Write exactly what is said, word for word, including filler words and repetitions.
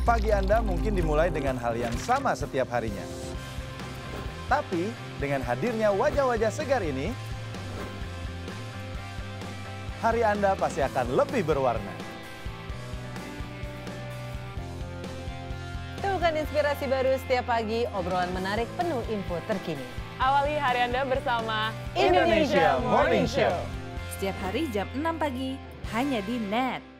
Pagi Anda mungkin dimulai dengan hal yang sama setiap harinya. Tapi dengan hadirnya wajah-wajah segar ini, hari Anda pasti akan lebih berwarna. Temukan inspirasi baru setiap pagi, obrolan menarik penuh info terkini. Awali hari Anda bersama Indonesia Morning Show. Setiap hari jam enam pagi, hanya di Net.